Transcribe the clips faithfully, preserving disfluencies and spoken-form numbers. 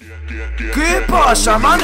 ¿Qué pasa, manes?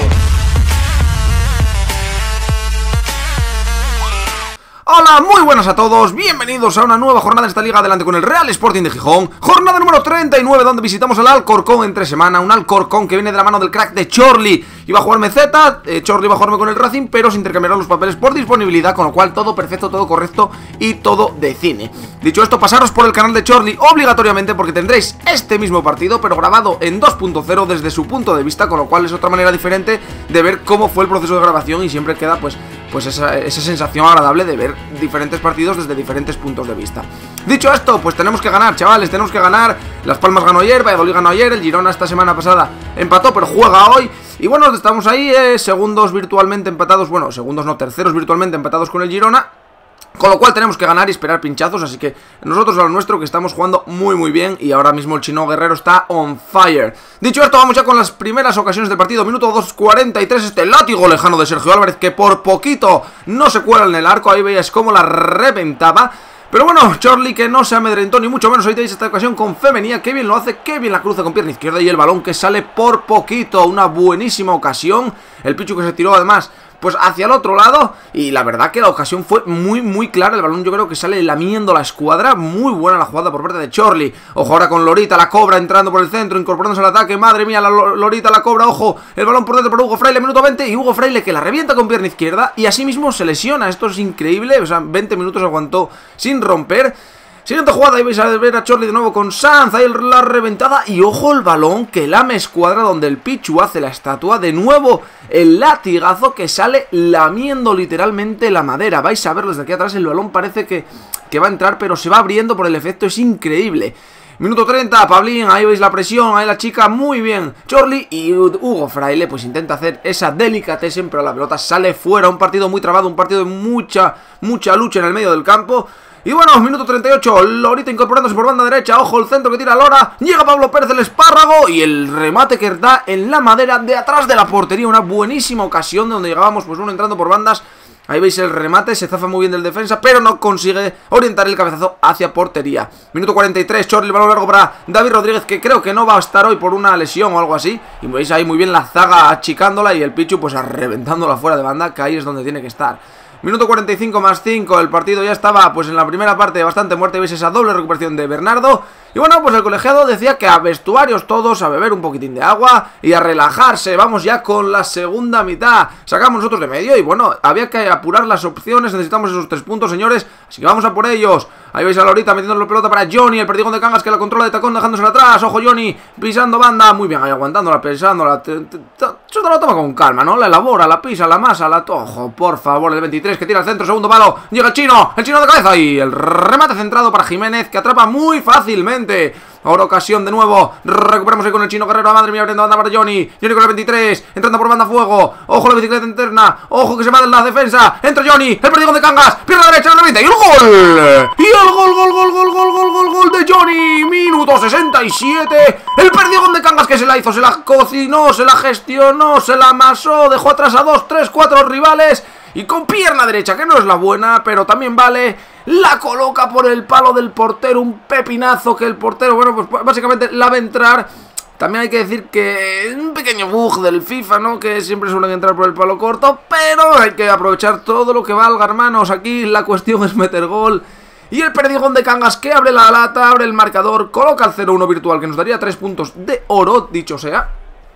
Hola, muy buenas a todos, bienvenidos a una nueva jornada en esta liga, adelante con el Real Sporting de Gijón. Jornada número treinta y nueve, donde visitamos al Alcorcón entre semana. Un Alcorcón que viene de la mano del crack de Chorli. Iba a jugarme Z, eh, Chorli iba a jugarme con el Racing, pero se intercambiaron los papeles por disponibilidad, con lo cual todo perfecto, todo correcto y todo de cine. Dicho esto, pasaros por el canal de Chorli obligatoriamente, porque tendréis este mismo partido, pero grabado en dos punto cero desde su punto de vista, con lo cual es otra manera diferente de ver cómo fue el proceso de grabación y siempre queda pues... pues esa, esa sensación agradable de ver diferentes partidos desde diferentes puntos de vista. Dicho esto, pues tenemos que ganar, chavales, tenemos que ganar. Las Palmas ganó ayer, Valladolid ganó ayer, el Girona esta semana pasada empató, pero juega hoy. Y bueno, estamos ahí, eh, segundos virtualmente empatados, bueno, segundos no, terceros virtualmente empatados con el Girona. Con lo cual tenemos que ganar y esperar pinchazos, así que nosotros a lo nuestro, que estamos jugando muy muy bien. Y ahora mismo el Chino Guerrero está on fire. Dicho esto, vamos ya con las primeras ocasiones del partido. Minuto dos cuarenta y tres, este látigo lejano de Sergio Álvarez, que por poquito no se cuela en el arco. Ahí veías cómo la reventaba. Pero bueno, Chorli, que no se amedrentó ni mucho menos. Ahí tenéis esta ocasión con femenía, qué bien lo hace, qué bien la cruza con pierna izquierda. Y el balón que sale por poquito, una buenísima ocasión. El Pichu que se tiró además pues hacia el otro lado, y la verdad que la ocasión fue muy muy clara. El balón yo creo que sale lamiendo la escuadra. Muy buena la jugada por parte de Chorli. Ojo ahora con Lorita, la cobra entrando por el centro, incorporándose al ataque. Madre mía, la Lorita la cobra, ojo, el balón por dentro para Hugo Fraile, minuto veinte, y Hugo Fraile que la revienta con pierna izquierda y así mismo se lesiona. Esto es increíble, o sea, veinte minutos aguantó sin romper. Siguiente jugada, ahí vais a ver a Chorli de nuevo con Sanz, ahí la reventada. Y ojo el balón que lame escuadra, donde el Pichu hace la estatua. De nuevo el latigazo que sale lamiendo literalmente la madera. Vais a verlo desde aquí atrás, el balón parece que, que va a entrar, pero se va abriendo por el efecto, es increíble. Minuto treinta, Pablín, ahí veis la presión, ahí la chica, muy bien Chorli, y Hugo Fraile pues intenta hacer esa delicatessen, pero la pelota sale fuera. Un partido muy trabado, un partido de mucha, mucha lucha en el medio del campo. Y bueno, minuto treinta y ocho, Lorita incorporándose por banda derecha. Ojo el centro que tira Lora, llega Pablo Pérez el espárrago, y el remate que da en la madera de atrás de la portería. Una buenísima ocasión de donde llegábamos pues uno entrando por bandas. Ahí veis el remate, se zafa muy bien del defensa, pero no consigue orientar el cabezazo hacia portería. Minuto cuarenta y tres, Chorli, el balón largo para David Rodríguez, que creo que no va a estar hoy por una lesión o algo así. Y veis ahí muy bien la zaga achicándola, y el Pichu pues reventándola fuera de banda, que ahí es donde tiene que estar. Minuto cuarenta y cinco más cinco, el partido ya estaba pues en la primera parte bastante muerto. Veis esa doble recuperación de Bernardo. Y bueno, pues el colegiado decía que a vestuarios todos, a beber un poquitín de agua y a relajarse. Vamos ya con la segunda mitad. Sacamos nosotros de medio y bueno, había que apurar las opciones. Necesitamos esos tres puntos, señores, así que vamos a por ellos. Ahí veis a Lorita metiendo la pelota para Johnny, el perdigón de Cangas que la controla de tacón dejándosela atrás. Ojo Johnny, pisando banda, muy bien ahí aguantándola, pensándola. Te, te, te, te la toma con calma, ¿no? La elabora, la pisa, la masa, la... Ojo, por favor, el veintitrés que tira al centro, segundo palo. Llega el chino, el chino de cabeza y el remate centrado para Jiménez, que atrapa muy fácilmente. Ahora ocasión de nuevo, recuperamos ahí con el Chino Guerrero. Madre mía, abriendo banda para Johnny, Johnny con el veintitrés, entrando por banda fuego. Ojo la bicicleta interna, ojo que se va de la defensa. Entra Johnny, el perdigón de Cangas, pierna derecha, el revienta y el gol. Y el gol, gol, gol, gol, gol, gol, gol, gol de Johnny. Minuto sesenta y siete, el perdigón de Cangas que se la hizo, se la cocinó, se la gestionó, se la amasó, dejó atrás a dos, tres, cuatro rivales. Y con pierna derecha, que no es la buena, pero también vale, la coloca por el palo del portero. Un pepinazo que el portero, bueno, pues básicamente la va a entrar. También hay que decir que un pequeño bug del FIFA, ¿no? Que siempre suelen entrar por el palo corto, pero hay que aprovechar todo lo que valga, hermanos. Aquí la cuestión es meter gol. Y el perdigón de Cangas que abre la lata, abre el marcador, coloca el cero uno virtual, que nos daría tres puntos de oro, dicho sea.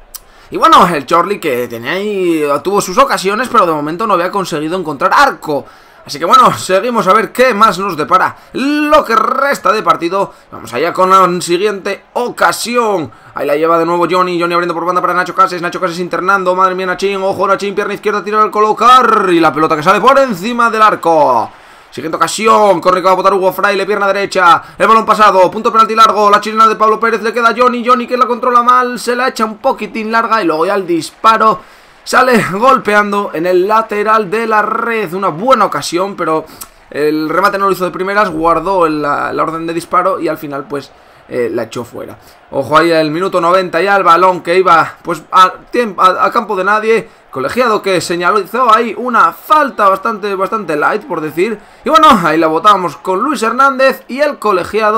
Y bueno, el Chorli que tenía ahí, tuvo sus ocasiones, pero de momento no había conseguido encontrar arco. Así que bueno, seguimos a ver qué más nos depara lo que resta de partido. Vamos allá con la siguiente ocasión. Ahí la lleva de nuevo Johnny, Johnny abriendo por banda para Nacho Cases, Nacho Cases internando, madre mía Nachín, ojo Nachín, pierna izquierda, tira al colocar y la pelota que sale por encima del arco. Siguiente ocasión, corre que va a botar Hugo Fraile, pierna derecha, el balón pasado, punto penalti largo, la chilena de Pablo Pérez, le queda a Johnny, Johnny que la controla mal, se la echa un poquitín larga y luego ya el disparo sale golpeando en el lateral de la red. Una buena ocasión, pero el remate no lo hizo de primeras, guardó la, la orden de disparo y al final pues eh, la echó fuera. Ojo ahí el minuto noventa ya, el balón que iba pues a, a, a campo de nadie. Colegiado que señaló, hizo ahí una falta bastante, bastante light por decir. Y bueno, ahí la botábamos con Luis Hernández y el colegiado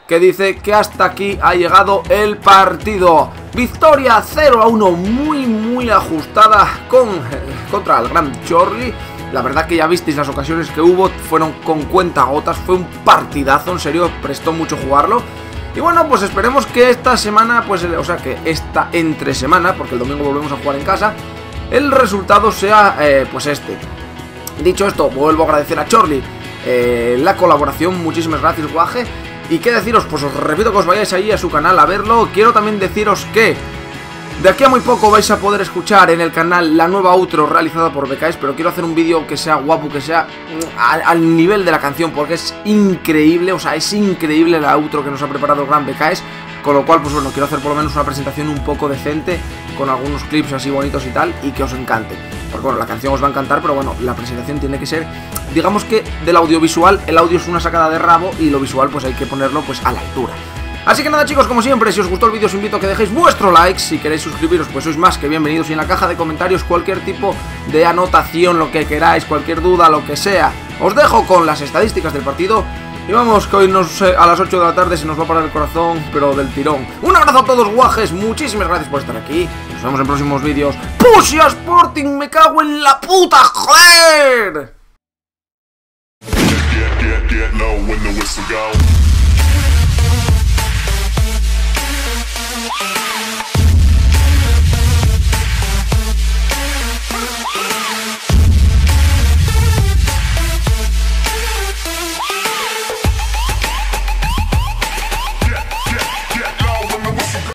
que dice que hasta aquí ha llegado el partido. Victoria cero a uno muy muy ajustada con, contra el Gran Chorley. La verdad que ya visteis las ocasiones que hubo, fueron con cuentagotas, fue un partidazo, en serio, prestó mucho jugarlo. Y bueno, pues esperemos que esta semana, pues, o sea, que esta entre semana, porque el domingo volvemos a jugar en casa, el resultado sea, eh, pues este. Dicho esto, vuelvo a agradecer a Chorley eh, la colaboración, muchísimas gracias, guaje. Y qué deciros, pues os repito que os vayáis ahí a su canal a verlo. Quiero también deciros que de aquí a muy poco vais a poder escuchar en el canal la nueva outro realizada por B K S, pero quiero hacer un vídeo que sea guapo, que sea al, al nivel de la canción, porque es increíble, o sea, es increíble la outro que nos ha preparado el gran B K S, con lo cual, pues bueno, quiero hacer por lo menos una presentación un poco decente, con algunos clips así bonitos y tal, y que os encante. Porque bueno, la canción os va a encantar, pero bueno, la presentación tiene que ser, digamos que del audiovisual, el audio es una sacada de rabo, y lo visual pues hay que ponerlo pues a la altura. Así que nada chicos, como siempre, si os gustó el vídeo os invito a que dejéis vuestro like. Si queréis suscribiros pues sois más que bienvenidos. Y en la caja de comentarios cualquier tipo de anotación, lo que queráis, cualquier duda, lo que sea. Os dejo con las estadísticas del partido. Y vamos, que hoy nos, eh, a las ocho de la tarde se nos va a parar el corazón, pero del tirón. Un abrazo a todos guajes, muchísimas gracias por estar aquí. Nos vemos en próximos vídeos. ¡Pusia Sporting! ¡Me cago en la puta, joder! Get, get, get low when the whistle go.